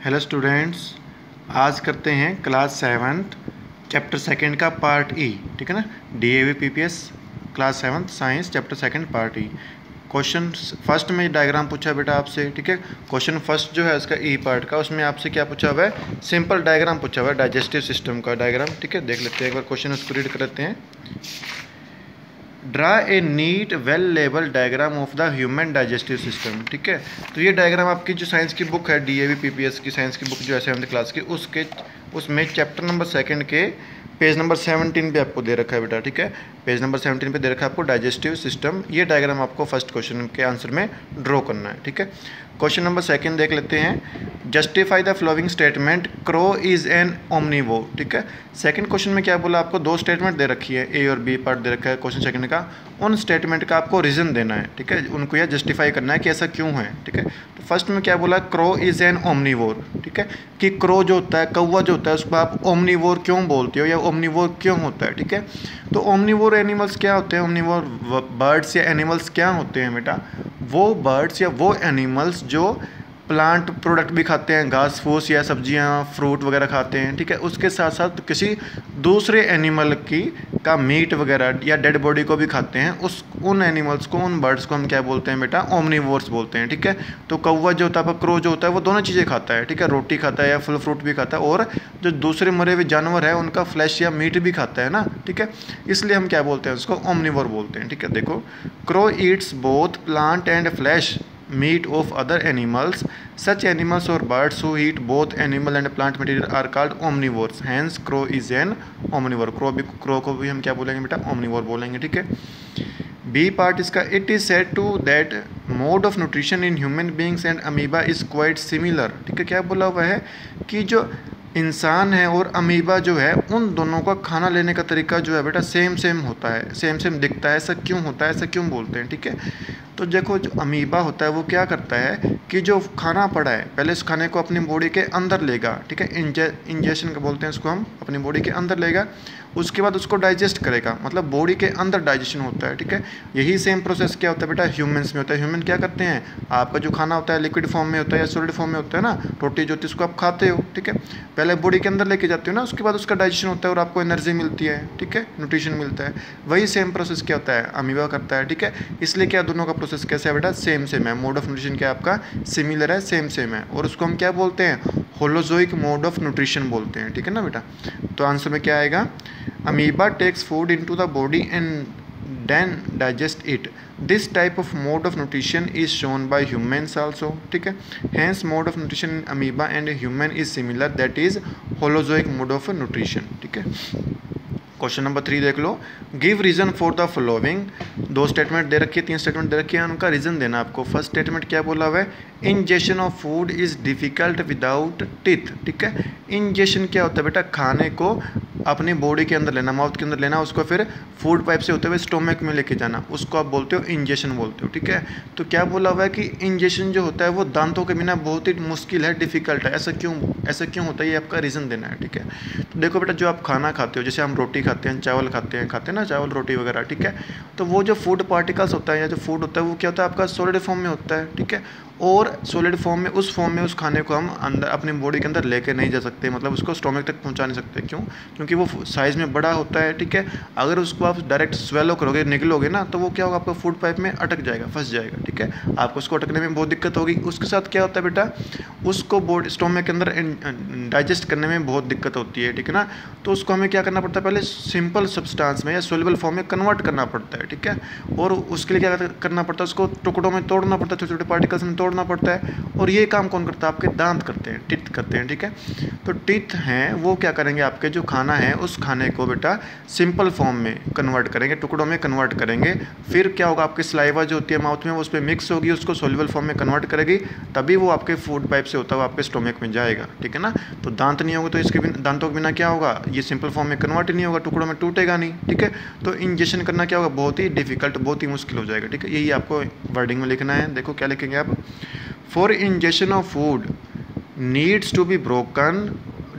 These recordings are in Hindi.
हेलो स्टूडेंट्स, आज करते हैं क्लास 7th चैप्टर सेकंड का पार्ट ई। ठीक है ना। DAV PPS class 7th science chapter second part E. Question first में डायग्राम पूछा है बेटा आपसे। ठीक है। क्वेश्चन फर्स्ट जो है इसका ई पार्ट का, उसमें आपसे क्या पूछा हुआ है? सिंपल डायग्राम पूछा हुआ है डाइजेस्टिव सिस्टम का डायग्राम। ठीक है, देख लेते हैं एक बार क्वेश्चन, उसको रीड कर लेते हैं। Draw a neat well label diagram of the human digestive system. ठीक है, तो ये डायग्राम आपकी जो साइंस की बुक है, डीएवी पीपीएस की साइंस की बुक जो है 7th क्लास की, उसमें चैप्टर नंबर 2 के पेज नंबर 17 पे आपको दे रखा है बेटा। ठीक है, पेज नंबर 17 पे दे रखा है आपको डाइजेस्टिव सिस्टम। ये डायग्राम आपको फर्स्ट क्वेश्चन के आंसर में ड्रॉ करना है। ठीक है, क्वेश्चन नंबर 2 देख लेते हैं। Justify the following statement, crow is an omnivore. ठीक है, सेकंड क्वेश्चन में क्या बोला आपको? 2 स्टेटमेंट दे रखी है, ए और बी पार्ट दे रखा है क्वेश्चन सेकंड का। उन स्टेटमेंट का आपको रीज़न देना है। ठीक है, उनको यह जस्टिफाई करना है कि ऐसा क्यों है। ठीक है, तो फर्स्ट में क्या बोला? Crow is an omnivore. ठीक है, कि क्रो जो होता है, कौवा जो होता है, उसको आप ओमनीवोर क्यों बोलते हो या ओमनीवोर क्यों होता है? ठीक है, तो ओमनीवोर एनिमल्स क्या होते हैं? ओमनीवोर बर्ड्स या एनिमल्स क्या होते हैं बेटा? वो बर्ड्स या वो एनिमल्स जो प्लांट प्रोडक्ट भी खाते हैं, घास फूस या सब्जियां फ्रूट वगैरह खाते हैं। ठीक है, उसके साथ साथ किसी दूसरे एनिमल का मीट वगैरह या डेड बॉडी को भी खाते हैं। उन एनिमल्स को, उन बर्ड्स को हम क्या बोलते हैं बेटा? ओमनीवोर्स बोलते हैं। ठीक है, तो कौवा जो होता है, क्रो जो होता है, वो दोनों चीज़ें खाता है। ठीक है, रोटी खाता है या फल फ्रूट भी खाता है, और जो दूसरे मरे हुए जानवर है उनका फ्लैश या मीट भी खाता है ना। ठीक है, इसलिए हम क्या बोलते हैं? उसको ओमनीवोर बोलते हैं। ठीक है, देखो, crow eats both plant and flesh meat of other animals. Such animals or birds who eat both animal and plant material are called omnivores. Hence crow is an omnivore. crow को भी हम क्या बोलेंगे बेटा? omnivore बोलेंगे। ठीक है, बी पार्ट इसका, it is said to that mode of nutrition in human beings and amoeba is quite similar. ठीक है, क्या बोला हुआ है कि जो इंसान है और अमीबा जो है, उन दोनों का खाना लेने का तरीका जो है बेटा सेम होता है, सेम दिखता है। ऐसा क्यों होता है? ऐसा क्यों बोलते हैं? ठीक है, तो देखो, जो अमीबा होता है वो क्या करता है कि जो खाना पड़ा है पहले उस खाने को अपनी बॉडी के अंदर लेगा। ठीक है, इंजेक्शन का बोलते हैं इसको हम, अपनी बॉडी के अंदर लेगा, उसके बाद उसको डाइजेस्ट करेगा, मतलब बॉडी के अंदर डाइजेशन होता है। ठीक है, यही सेम प्रोसेस क्या होता है बेटा? ह्यूमंस में होता है। ह्यूमन क्या करते हैं? आपका जो खाना होता है लिक्विड फॉर्म में होता है या सॉलिड फॉर्म में होता है ना, रोटी जो होती है उसको आप खाते हो। ठीक है, पहले बॉडी के अंदर लेके जाते हो ना, उसके बाद उसका डाइजेशन होता है और आपको एनर्जी मिलती है। ठीक है, न्यूट्रिशन मिलता है। वही सेम प्रोसेस क्या होता है? अमीबा करता है। ठीक है, इसलिए क्या दोनों का प्रोसेस कैसे है बेटा? सेम है। मोड ऑफ न्यूट्रिशन क्या आपका? सिमिलर है, सेम है, और उसको हम क्या बोलते हैं? होलोजोइक मोड ऑफ न्यूट्रिशन बोलते हैं। ठीक है ना बेटा, तो आंसर में क्या आएगा? Amoeba takes food into the body and then digest it. This type of mode of nutrition is shown by humans also. ठीक है, hence mode of nutrition in amoeba and human is similar, that is holozoic mode of nutrition. ठीक है, क्वेश्चन नंबर 3 देख लो। Give reason for the following. 2 statement दे रखी है, 3 स्टेटमेंट दे रखी है, उनका रीजन देना आपको। फर्स्ट स्टेटमेंट क्या बोला हुआ है? Ingestion of food is difficult without teeth. ठीक है, इंजेक्शन क्या होता है बेटा? खाने को अपनी बॉडी के अंदर लेना, माउथ के अंदर लेना, उसको फिर फूड पाइप से होते हुए स्टोमक में लेके जाना, उसको आप बोलते हो इंजेक्शन बोलते हो। ठीक है, तो क्या बोला हुआ है कि इंजेक्शन जो होता है वो दांतों के बिना बहुत ही मुश्किल है, डिफिकल्ट है। ऐसा क्यों होता है? ये आपका रीज़न देना है। ठीक है, तो देखो बेटा, जो आप खाना खाते हो, जैसे हम रोटी खाते हैं, चावल खाते हैं ना, चावल रोटी वगैरह। ठीक है, तो वो जो फूड पार्टिकल्स होता है या जो फूड होता है वो क्या होता है आपका? सॉलिड फॉर्म में होता है। ठीक है, और सॉलिड फॉर्म में उस खाने को हम अंदर अपनी बॉडी के अंदर लेके नहीं जा सकते, मतलब उसको स्टोमक तक पहुंचा नहीं सकते। क्यों? क्योंकि वो साइज़ में बड़ा होता है। ठीक है, अगर उसको आप डायरेक्ट स्वेलो करोगे, निगलोगे ना, तो वो क्या होगा? आपका फूड पाइप में अटक जाएगा, फंस जाएगा। ठीक है, आपको उसको अटकने में बहुत दिक्कत होगी। उसके साथ क्या होता है बेटा? उसको बॉडी स्टोमक के अंदर डाइजेस्ट करने में बहुत दिक्कत होती है। ठीक है ना, तो उसको हमें क्या करना पड़ता है? पहले सिंपल सब्सटेंस में या सोल्यूबल फॉर्म में कन्वर्ट करना पड़ता है। ठीक है, और उसके लिए क्या करना पड़ता है? उसको टुकड़ों में तोड़ना पड़ता है, छोटे छोटे पार्टिकल्स में तोड़ना पड़ता है। और ये काम कौन करता है? आपके दांत करते हैं, टीथ करते हैं। ठीक है, तो टीथ हैं वो क्या करेंगे? आपके जो खाना है उस खाने को बेटा सिंपल फॉर्म में कन्वर्ट करेंगे, टुकड़ों में कन्वर्ट करेंगे। फिर क्या होगा? आपकी सलाइवा जो होती है माउथ में, वो उस पर मिक्स होगी, उसको सोल्यूबल फॉर्म में कन्वर्ट करेगी, तभी वो आपके फूड पाइप से होता हुआ आपके स्टोमक में जाएगा। ठीक है ना, तो दांत नहीं होगा तो इसके बिना, दांतों के बिना क्या होगा? ये सिंपल फॉर्म में कन्वर्ट ही नहीं होगा, टुकड़ों में टूटेगा नहीं। ठीक है, तो इंजेक्शन करना क्या होगा? बहुत ही डिफिकल्ट, बहुत ही मुश्किल हो जाएगा। ठीक है, यही आपको वर्डिंग में लिखना है। देखो क्या लिखेंगे आप? For ingestion of food needs to be broken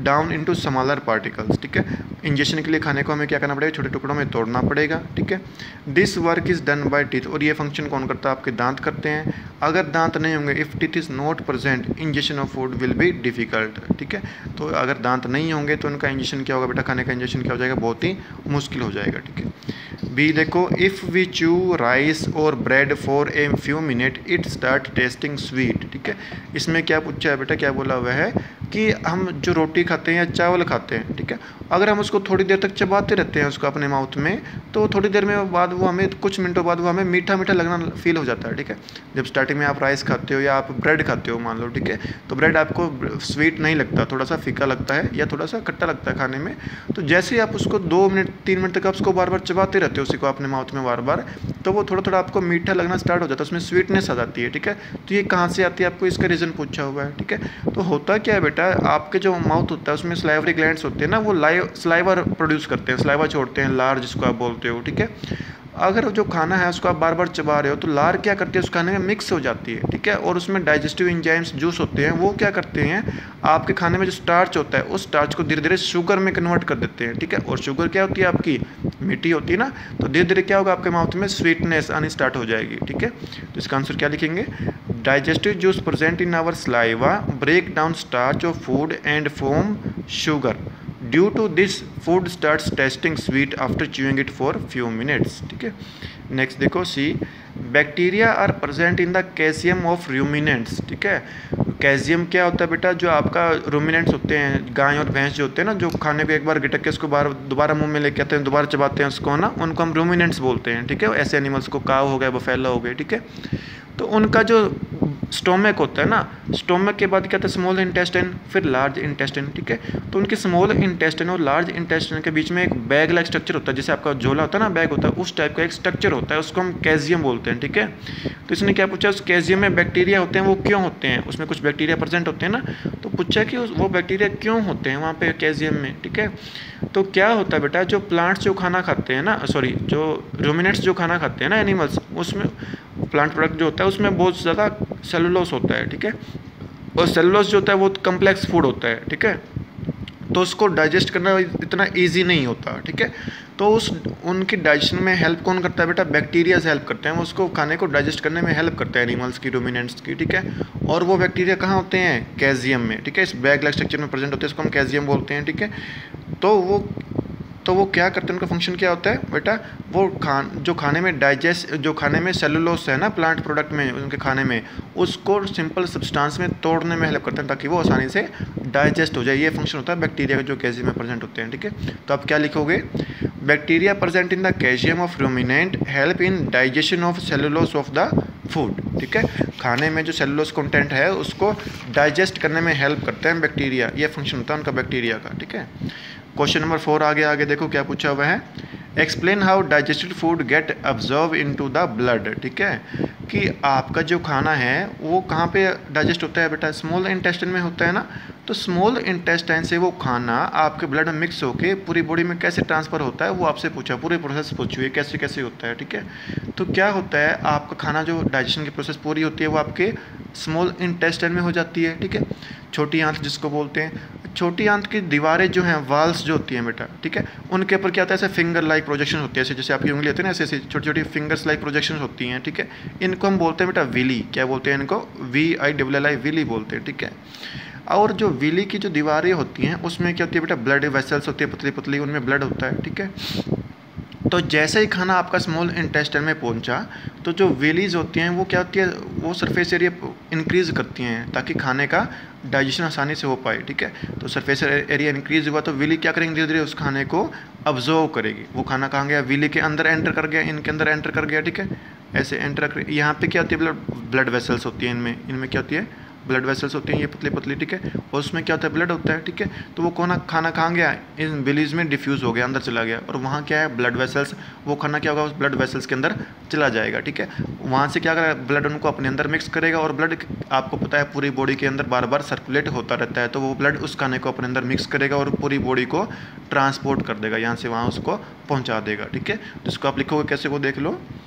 down into smaller particles, ठीक है। इंजेक्शन के लिए खाने को हमें क्या करना पड़ेगा, छोटे टुकड़ों में तोड़ना पड़ेगा, ठीक है। This work is done by teeth, और ये फंक्शन कौन करता है, आपके दांत करते हैं। अगर दांत नहीं होंगे, if teeth is not present ingestion of food will be difficult, ठीक है। तो अगर दांत नहीं होंगे तो उनका इंजेक्शन क्या होगा बेटा, खाने का इंजेक्शन क्या हो जाएगा, बहुत ही मुश्किल हो जाएगा, ठीक है। बी देखो, इफ़ वी चू राइस और bread for a few minute it start tasting sweet, ठीक है। इसमें क्या पूछा है बेटा, क्या बोला हुआ है कि हम जो रोटी खाते हैं या चावल खाते हैं, ठीक है, अगर हम उसको थोड़ी देर तक चबाते रहते हैं उसको अपने माउथ में, तो थोड़ी देर में बाद वो हमें, कुछ मिनटों बाद वो हमें मीठा मीठा लगना फील हो जाता है, ठीक है। जब स्टार्टिंग में आप राइस खाते हो या आप ब्रेड खाते हो मान लो, ठीक है, तो ब्रेड आपको स्वीट नहीं लगता, थोड़ा सा फीका लगता है या थोड़ा सा खट्टा लगता है खाने में। तो जैसे ही आप उसको 2 मिनट 3 मिनट तक आप उसको बार बार चबाते रहते हो उसी को अपने माउथ में बार बार, तो वो थोड़ा थोड़ा आपको मीठा लगना स्टार्ट हो जाता है, उसमें स्वीटनेस आ जाती है, ठीक है। तो ये कहाँ से आती है, आपको इसका रीज़न पूछा हुआ है, ठीक है। तो होता क्या है बेटा, आपके जो माउथ होता है उसमें स्लाइवरी ग्लैंड्स होते हैं ना, वो स्लाइवा प्रोड्यूस करते हैं, स्लाइवा छोड़ते हैं, लार जिसको आप बोलते हो, ठीक है। अगर जो खाना है उसको आप बार बार चबा रहे हो तो लार क्या करती है, उस खाने में मिक्स हो जाती है, ठीक है। और उसमें डाइजेस्टिव एंजाइम्स जूस होते हैं, वो क्या करते हैं, आपके खाने में जो स्टार्च होता है उस स्टार्च को धीरे धीरे शुगर में कन्वर्ट कर देते हैं, ठीक है। और शुगर क्या होती है, आपकी मीठी होती है ना, तो धीरे धीरे क्या होगा, आपके माउथ में स्वीटनेस आनी स्टार्ट हो जाएगी, ठीक है। तो इसका आंसर क्या लिखेंगे, digestive juice present in our saliva break down starch of food and form sugar, due to this food starts tasting sweet after chewing it for few minutes, ठीक है। नेक्स्ट देखो, C bacteria are present in the calcium of ruminants, ठीक है। कैल्शियम क्या होता है बेटा, जो आपका रूमिनेंट्स होते हैं, गाय और भैंस जो होते हैं ना, जो खाने को एक बार गिटक के उसको दोबारा मुंह में लेके आते हैं, दोबारा चबाते हैं उसको ना, उनको हम रूमिनेंट्स बोलते हैं, ठीक है। ऐसे एनिमल्स को, काव हो गया, बफेलो हो गए, ठीक है। तो उनका जो स्टोमक होता है ना, स्टोमक के बाद क्या होता है, स्मॉल इंटेस्टाइन, फिर लार्ज इंटेस्टाइन, ठीक है। तो उनके स्मॉल इंटेस्टाइन और लार्ज इंटेस्टाइन के बीच में एक बैग लाइक स्ट्रक्चर होता है, जैसे आपका झोला होता है ना, बैग होता है, उस टाइप का एक स्ट्रक्चर होता है, उसको हम कैल्शियम बोलते हैं, ठीक है। तो इसने क्या पूछा, उस कैल्शियम में बैक्टीरिया होते हैं, वो क्यों होते हैं, उसमें कुछ बैक्टीरिया प्रेजेंट होते हैं ना, तो पूछा कि वो बैक्टीरिया क्यों होते हैं वहाँ पे कैल्शियम में, ठीक है। तो क्या होता है बेटा, जो प्लांट्स जो खाना खाते हैं ना, सॉरी, जो रूमिनेंट्स जो खाना खाते हैं ना एनिमल्स, उसमें प्लांट प्रोडक्ट जो होता है उसमें बहुत ज़्यादा सेलुलोस होता है, ठीक है। और सेलुलोस जो होता है वो कम्प्लेक्स फूड होता है, ठीक है। तो उसको डाइजेस्ट करना इतना इजी नहीं होता, ठीक है। तो उनकी डाइजेशन में हेल्प कौन करता है बेटा, बैक्टीरिया से हेल्प करते हैं, वो उसको खाने को डाइजेस्ट करने में हेल्प करते हैं एनिमल्स की, रूमिनेंट्स की, ठीक है। और वो बैक्टीरिया कहाँ होते हैं, कैल्शियम में, ठीक है, इस बैग लाइक स्ट्रक्चर में प्रेजेंट होते हैं, इसको हम कैल्शियम बोलते हैं, ठीक है। तो वो क्या करते हैं, उनका फंक्शन क्या होता है बेटा, वो जो खाने में सेलुलोस है ना प्लांट प्रोडक्ट में, उनके खाने में, उसको सिंपल सब्सटेंस में तोड़ने में हेल्प करते हैं ताकि वो आसानी से डाइजेस्ट हो जाए। ये फंक्शन होता है बैक्टीरिया का जो कैल्शियम में प्रेजेंट होते हैं, ठीक है। तो आप क्या लिखोगे, bacteria present in the calcium of ruminant help in digestion of cellulose of the food, ठीक है। खाने में जो सेलुलोस कंटेंट है उसको डाइजेस्ट करने में हेल्प करते हैं बैक्टीरिया, ये फंक्शन होता है उनका बैक्टीरिया का, ठीक है। क्वेश्चन नंबर 4 आगे देखो क्या पूछा हुआ है, explain how digested food get absorbed into the blood, ठीक है। कि आपका जो खाना है वो कहाँ पे डाइजेस्ट होता है बेटा, स्मॉल इंटेस्टाइन में होता है ना। तो स्मॉल इंटेस्टाइन से वो खाना आपके ब्लड में मिक्स होके पूरी बॉडी में कैसे ट्रांसफ़र होता है, वो आपसे पूछा, पूरी प्रोसेस पूछी हुई है कैसे कैसे होता है, ठीक है। तो क्या होता है, आपका खाना जो डाइजेशन की प्रोसेस पूरी होती है वो आपके स्मॉल इंटेस्टाइन में हो जाती है, ठीक है। छोटी आंत जिसको बोलते हैं, छोटी आंत की दीवारें जो हैं, वाल्स जो होती हैं बेटा, ठीक है, उनके ऊपर क्या होता है, ऐसे फिंगर लाइक प्रोजेक्शन होती है, ऐसे जैसे आपकी उंगली होती है ना, ऐसे छोटी छोटी फिंगर्स लाइक प्रोजेक्शन होती हैं, ठीक है। इनको हम बोलते हैं बेटा विली, क्या बोलते हैं इनको, VILLI, विली बोलते हैं, ठीक है। और जो विली की जो दीवारें होती हैं उसमें क्या होती है बेटा, ब्लड वेसल्स होती है पतली पतली, उनमें ब्लड होता है, ठीक है। तो जैसे ही खाना आपका स्मॉल इंटेस्टाइन में पहुंचा तो जो विलीज होती हैं वो क्या होती है, वो सरफेस एरिया इंक्रीज़ करती हैं ताकि खाने का डाइजेशन आसानी से हो पाए, ठीक है। तो सरफेस एरिया इंक्रीज़ हुआ तो विली क्या करेंगे, धीरे धीरे उस खाने को अब्जॉर्व करेगी। वो खाना कहाँ गया, विली के अंदर एंटर कर गया, इनके अंदर एंटर कर गया, ठीक है, ऐसे एंटर कर। यहाँ पे क्या होती है, ब्लड वेसल्स होती हैं, इनमें क्या होती है, ब्लड वेसल्स होती हैं, ये पतली पतली, ठीक है। और उसमें क्या होता है, ब्लड होता है, ठीक है। तो वो खाना कहाँ गया, इन विलीज में डिफ्यूज़ हो गया, अंदर चला गया, और वहाँ क्या है, ब्लड वेसल्स, वो खाना क्या होगा, उस ब्लड वेसल्स के अंदर चला जाएगा, ठीक है। वहाँ से क्या करेगा, ब्लड उनको अपने अंदर मिक्स करेगा, और ब्लड आपको पता है पूरी बॉडी के अंदर बार बार सर्कुलेट होता रहता है, तो वो ब्लड उस खाने को अपने अंदर मिक्स करेगा और पूरी बॉडी को ट्रांसपोर्ट कर देगा, यहाँ से वहाँ उसको पहुँचा देगा, ठीक है। तो इसको आप लिखोगे कैसे, को देख लो,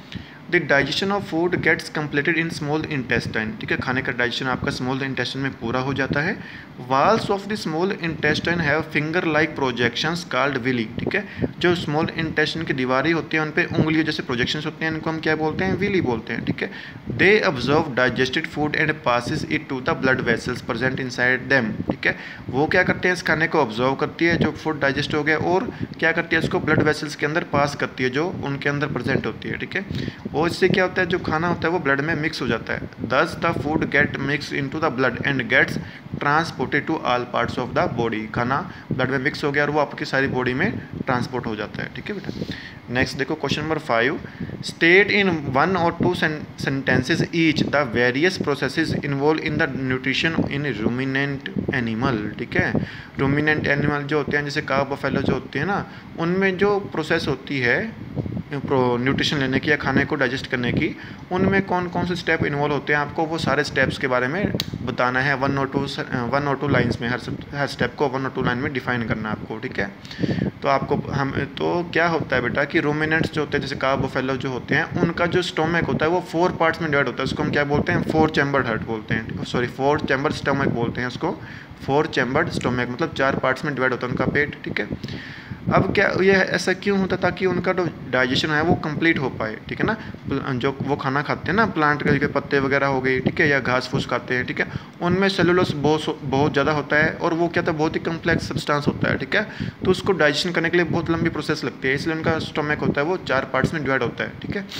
the digestion of food gets completed in small intestine, ठीक है, खाने का डाइजेशन आपका स्मॉल इंटेस्टाइन में पूरा हो जाता है। Walls of the small intestine have finger like projections called villi, ठीक है, जो स्मॉल इंटेस्टाइन की दीवारें होती हैं उन पे उंगलियों जैसे प्रोजेक्शंस होते हैं, इनको हम क्या बोलते हैं, विली बोलते हैं, ठीक है। They absorb digested food and passes it to the blood vessels present inside them, ठीक है, वो क्या करते हैं, इस खाने को ऑब्जर्व करती है जो फूड डाइजेस्ट हो गया, और क्या करती है, इसको ब्लड वेसल्स के अंदर पास करती है जो उनके अंदर प्रेजेंट होती है, ठीक है, और इससे क्या होता है, जो खाना होता है वो ब्लड में मिक्स हो जाता है। Thus the food get mix into the blood and gets transported to all parts of the body, खाना ब्लड में मिक्स हो गया और वो आपकी सारी बॉडी में ट्रांसपोर्ट हो जाता है, ठीक है बेटा। नेक्स्ट देखो question number 5, state in 1 or 2 sentences each the various processes involved in the nutrition in ruminant animal, ठीक है। ruminant animal जो होते हैं जैसे काऊ बफेलो जो होते हैं ना, उनमें जो प्रोसेस होती है न्यूट्रिशन लेने की या खाने को डाइजेस्ट करने की, उनमें कौन कौन से स्टेप इन्वॉल्व होते हैं, आपको वो सारे स्टेप्स के बारे में बताना है। 1 or 2 लाइन्स में हर स्टेप को 1 or 2 लाइन में डिफाइन करना है आपको, ठीक है। तो आपको हम तो क्या होता है बेटा कि रूमिनेंट्स जो होते हैं जैसे काऊ बफेलो जो होते हैं, उनका जो स्टोमक होता है वो 4 पार्ट्स में डिवाइड होता है, उसको हम क्या बोलते हैं, 4 चैम्बर्ड हार्ट बोलते हैं, सॉरी 4 चैम्बर्ड स्टोमक बोलते हैं उसको, 4 चैम्बर्ड स्टोमक मतलब 4 पार्ट्स में डिवाइड होता है उनका पेट, ठीक है। अब क्या ये ऐसा क्यों होता है, ताकि उनका जो डाइजेशन है वो कंप्लीट हो पाए, ठीक है ना, जो वो खाना खाते हैं ना, प्लांट के पत्ते वगैरह हो गए, ठीक है, या घास फूस खाते हैं, ठीक है, उनमें सेलुलोस बहुत ज़्यादा होता है और वो क्या था, बहुत ही कम्प्लेक्स सब्सटेंस होता है, ठीक है, तो उसको डाइजेशन करने के लिए बहुत लंबी प्रोसेस लगती है, इसलिए उनका स्टोमक होता है वो 4 पार्ट्स में डिवाइड होता है, ठीक है।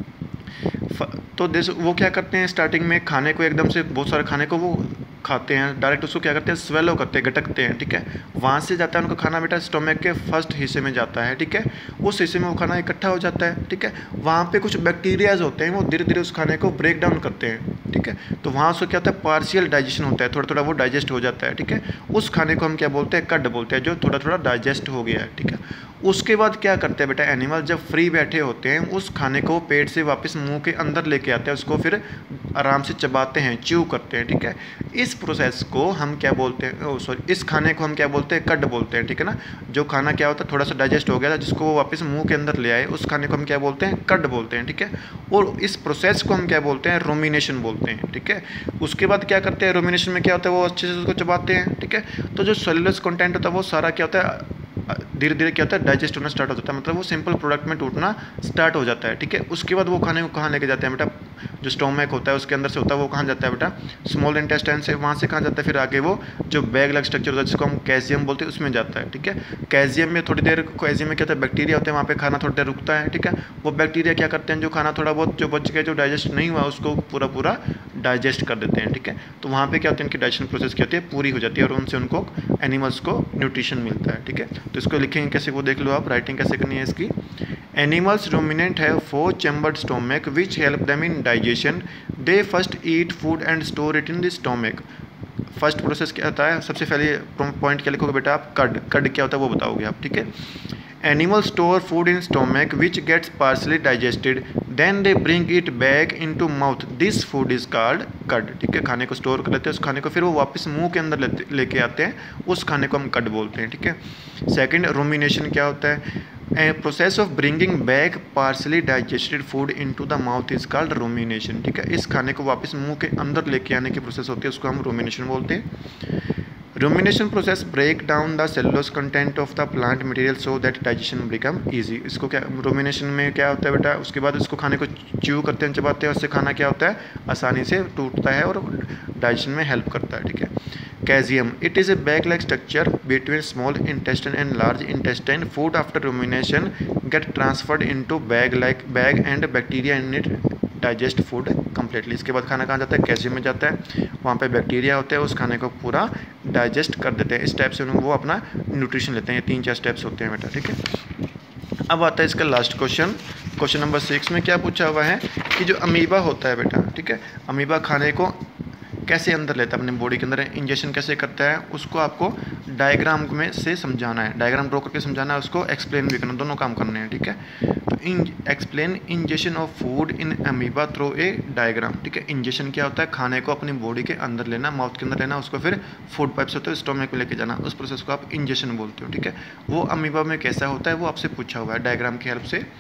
तो वो क्या करते हैं, स्टार्टिंग में खाने को एकदम से बहुत सारे खाने को वो खाते हैं, डायरेक्ट उसको क्या करते हैं, स्वेलो करते हैं, गटकते हैं, ठीक है, वहाँ से जाता है उनका खाना बेटा स्टोमक के फर्स्ट हिस्से में जाता है, ठीक है, उस हिस्से में वो खाना इकट्ठा हो जाता है, ठीक है, वहाँ पे कुछ बैक्टीरियाज होते हैं वो धीरे धीरे उस खाने को ब्रेक डाउन करते हैं, ठीक है, तो वहाँ से क्या होता है, पार्शियल डाइजेशन होता है, थोड़ा थोड़ा वो डाइजेस्ट हो जाता है, ठीक है, उस खाने को हम क्या बोलते हैं, कड बोलते हैं, जो थोड़ा थोड़ा डाइजेस्ट हो गया है, ठीक है। उसके बाद क्या करते हैं बेटा, एनिमल जब फ्री बैठे होते हैं उस खाने को पेट से वापस मुंह के अंदर लेके आते हैं, उसको फिर आराम से चबाते हैं, च्यू करते हैं, ठीक है। इस प्रोसेस को हम क्या बोलते हैं, सॉरी इस खाने को हम क्या बोलते हैं, कड बोलते हैं, ठीक है ना। जो खाना क्या होता है थोड़ा सा डाइजेस्ट हो गया था जिसको वो वापस मुंह के अंदर ले आए, उस खाने को हम क्या बोलते हैं, कड बोलते हैं, ठीक है। और इस प्रोसेस को हम क्या बोलते हैं, रोमिनेशन बोलते हैं, ठीक है। उसके बाद क्या करते हैं, रोमिनेशन में क्या होता है, वो अच्छे से उसको चबाते हैं, ठीक है। तो जो सेलुलोज कंटेंट होता है वो सारा क्या होता है, धीरे धीरे क्या होता है, डाइजेस्ट होना स्टार्ट हो जाता है, मतलब वो सिंपल प्रोडक्ट में टूटना स्टार्ट हो जाता है, ठीक है। उसके बाद वो खाने को कहाँ लेके जाते हैं बेटा, जो स्टोमक होता है उसके अंदर से होता है वो कहाँ जाता है बेटा, स्मॉल इंटेस्टाइन से, वहाँ से कहाँ जाता है, फिर आगे वो जो बैग लाइक स्ट्रक्चर होता है जिसको हम कैल्शियम बोलते हैं उसमें जाता है, ठीक है। कैल्शियम में थोड़ी देर, कैल्शियम में क्या होता है, बैक्टीरिया होते हैं, वहाँ पे खाना थोड़ी देर रुकता है, ठीक है। वो बैक्टीरिया क्या करते हैं, जो खाना थोड़ा बहुत जो बच गया, जो डाइजेस्ट नहीं हुआ उसको पूरा डाइजेस्ट कर देते हैं, ठीक है। तो वहाँ पे क्या होता है, इनकी डाइजेशन प्रोसेस क्या होती है, पूरी हो जाती है और उनसे उनको एनिमल्स को न्यूट्रिशन मिलता है, ठीक है। तो इसको लिखेंगे कैसे, वो देख लो आप, राइटिंग कैसे करनी है इसकी। Animals ruminant have 4 chambered stomach which help them in digestion, they first eat food and store it in the stomach. First process क्या होता है, सबसे पहले पॉइंट क्या लिखोगे बेटा आप, कड क्या होता है वो बताओगे आप, ठीक है। Animal store food in stomach which gets partially digested, then they bring it back into mouth, this food is called cud, ठीक है। खाने को स्टोर कर लेते हैं, उस खाने को फिर वो वापस मुंह के अंदर लेके आते हैं, उस खाने को हम कड बोलते हैं, ठीक है। सेकंड, रूमिनेशन क्या होता है, a process of bringing back partially digested food into the mouth is called rumination, ठीक है। इस खाने को वापस मुंह के अंदर लेके आने की प्रोसेस होती है, उसको हम रूमिनेशन बोलते हैं। Rumination process break down the cellulose content of the plant material so that digestion become easy. इसको क्या, रूमिनेशन में क्या होता है बेटा, उसके बाद इसको खाने को च्यू करते हैं, चबाते हैं, उससे खाना क्या होता है, आसानी से टूटता है और डाइजेशन में हेल्प करता है, ठीक है। Calcium, it is a bag like structure between small intestine and large intestine, food after rumination get transferred into bag and bacteria in it digest food completely. इसके बाद खाना कहाँ जाता है, कैल्शियम में जाता है, वहाँ पे बैक्टीरिया होते हैं, उस खाने को पूरा डाइजेस्ट कर देते हैं। इस टाइप से वो अपना न्यूट्रिशन लेते हैं। 3-4 स्टेप्स होते हैं बेटा, ठीक है। अब आता है इसका लास्ट क्वेश्चन नंबर 6 में क्या पूछा हुआ है कि जो अमीबा होता है बेटा, ठीक है, अमीबा खाने को कैसे अंदर लेता है अपने बॉडी के अंदर, इंजेक्शन कैसे करता है, उसको आपको डायग्राम में से समझाना है, डायग्राम ड्रॉ करके समझाना है, उसको एक्सप्लेन भी करना, दोनों काम करने हैं, ठीक है। तो explain ingestion of food in amoeba through a diagram, ठीक है। इंजेक्शन क्या होता है, खाने को अपनी बॉडी के अंदर लेना, माउथ के अंदर लेना, उसको फिर फूड पाइप से होते हैं स्टोमक में लेके जाना, उस प्रोसेस को आप इंजेक्शन बोलते हो, ठीक है। वो अमीबा में कैसा होता है वो आपसे पूछा हुआ है डायग्राम की हेल्प से।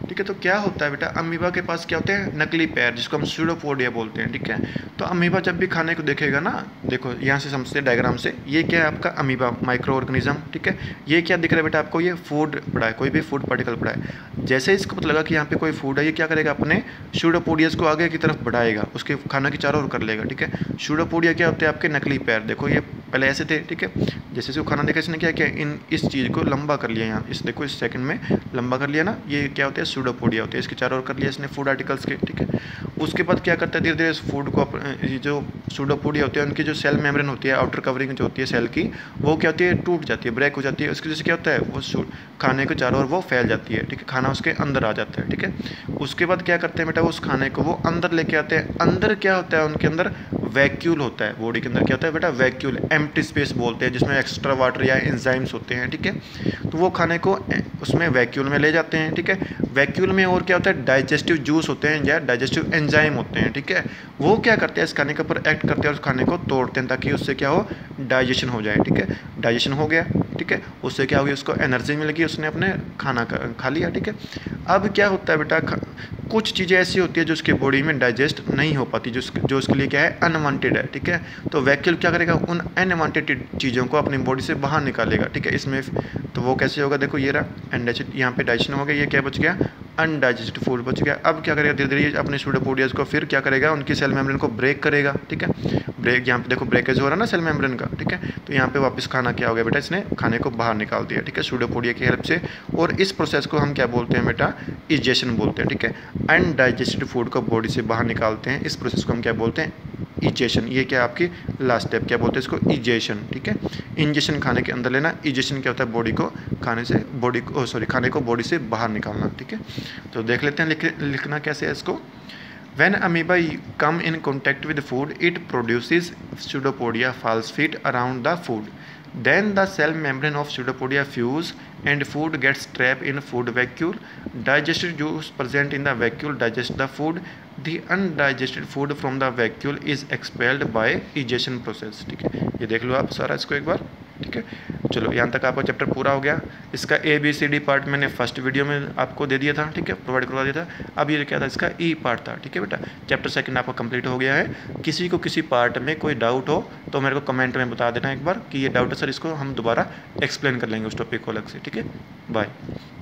ठीक है। तो क्या होता है बेटा, अमीबा के पास क्या होते हैं, नकली पैर, जिसको हम स्यूडोपोडिया बोलते हैं। ठीक है। तो अमीबा जब भी खाने को देखेगा ना, देखो यहाँ से समझते हैं डायग्राम से, ये क्या है आपका अमीबा माइक्रो ऑर्गेनिज्म। ठीक है। ये क्या दिख रहा है बेटा आपको, ये फूड पड़ा है, कोई भी फूड पार्टिकल पड़ा है। जैसे इसको पता लगा कि यहाँ पे कोई फूड है, ये क्या करेगा, अपने स्यूडोपोडियस को आगे की तरफ बढ़ाएगा, उसके खाना की चारों ओर कर लेगा। ठीक है। स्यूडोपोडिया क्या होते हैं आपके नकली पैर, देखो ये पहले ऐसे थे। ठीक है। जैसे इसको खाना देखा, इसने क्या किया, इस चीज़ को लंबा कर लिया, यहाँ इस देखो इस सेकंड में लंबा कर लिया ना, ये क्या होते हैं, स्यूडोपोडिया होते हैं, इसके चारों ओर कर लिया इसने फूड आर्टिकल्स के। ठीक है। उसके बाद क्या करता है, धीरे धीरे इस फूड को जो स्यूडोपोडिया होते हैं उनकी जो सेल मेम्ब्रेन होती है, आउटर कवरिंग जो होती है सेल की, वो क्या होती है, टूट जाती है, ब्रेक हो जाती है। उसकी वजह से क्या होता है, वो खाने के चारों ओर वो फैल जाती है। ठीक है। खाना उसके अंदर आ जाता है। ठीक है। उसके बाद क्या करते हैं बेटा, उस खाने को वो अंदर लेके आते हैं। अंदर क्या होता है, उनके अंदर वैक्यूल होता है, बॉडी के अंदर क्या होता है बेटा, वैक्यूल, एम्प्टी स्पेस बोलते हैं, जिसमें एक्स्ट्रा वाटर या एंजाइम्स होते हैं। ठीक है। तो वो खाने को उसमें वैक्यूल में ले जाते हैं। ठीक है। वैक्यूल में और क्या होता है, डाइजेस्टिव जूस होते हैं या डाइजेस्टिव एंजाइम होते हैं। ठीक है। वो क्या करते हैं, इस खाने के ऊपर एक्ट करते हैं और उस खाने को तोड़ते हैं, ताकि उससे क्या हो, डाइजेशन हो जाए। ठीक है। डाइजेशन हो गया। ठीक है। उससे क्या होगी, उसको एनर्जी मिल गई, उसने अपने खाना खा लिया। ठीक है। अब क्या होता है बेटा, कुछ चीज़ें ऐसी होती है जो उसकी बॉडी में डाइजेस्ट नहीं हो पाती, जो उसके लिए क्या है, अनवांटेड है। ठीक है। तो वैक्यूल क्या करेगा, उन अनवांटेड चीज़ों को अपनी बॉडी से बाहर निकालेगा। ठीक है। इसमें तो वो कैसे होगा, देखो ये रहा अनडाइजेस्टेड, यहाँ पे डाइजेशन हो गया, ये क्या बच गया, अनडाइजेस्टेड फूड बच गया। अब क्या करेगा, धीरे धीरे अपने स्यूडोपोडियाज को फिर क्या करेगा, उनकी सेल मेम्ब्रेन को ब्रेक करेगा। ठीक है। ब्रेक, यहाँ पे देखो ब्रेकेज हो रहा है ना सेल मेम्ब्रेन का। ठीक है। तो यहाँ पे वापस खाना क्या हो गया बेटा, इसने खाने को बाहर निकाल दिया। ठीक है, स्यूडोपोडिया की हेल्प से। और इस प्रोसेस को हम क्या बोलते हैं बेटा, इजेशन बोलते हैं। ठीक है। अनडाइजेस्टेड फूड को बॉडी से बाहर निकालते हैं, इस प्रोसेस को हम क्या बोलते हैं, इजेशन। ये क्या आपकी लास्ट स्टेप, क्या बोलते हैं इसको, इजेशन। ठीक है। इंजेक्शन खाने के अंदर लेना, इजेशन क्या होता है, बॉडी को खाने से खाने को बॉडी से बाहर निकालना। ठीक है। तो देख लेते हैं लिखना कैसे है इसको। When amoeba come in contact with food, it produces pseudopodia false feet around the food. Then the cell membrane of pseudopodia fuse and food gets trapped in food vacuole. Digested juice present in the vacuole digest the food. The undigested food from the vacuole is expelled by egestion process. ठीक है, ये देख लो आप सारा इसको एक बार। ठीक है। चलो यहाँ तक आपका चैप्टर पूरा हो गया। इसका ABCD पार्ट मैंने फर्स्ट वीडियो में आपको दे दिया था। ठीक है, प्रोवाइड करवा दिया था। अब ये क्या था, इसका E पार्ट था। ठीक है बेटा, चैप्टर सेकंड आपका कंप्लीट हो गया है। किसी को किसी पार्ट में कोई डाउट हो तो मेरे को कमेंट में बता देना एक बार कि ये डाउट है सर, इसको हम दोबारा एक्सप्लेन कर लेंगे उस टॉपिक को अलग से। ठीक है, बाय।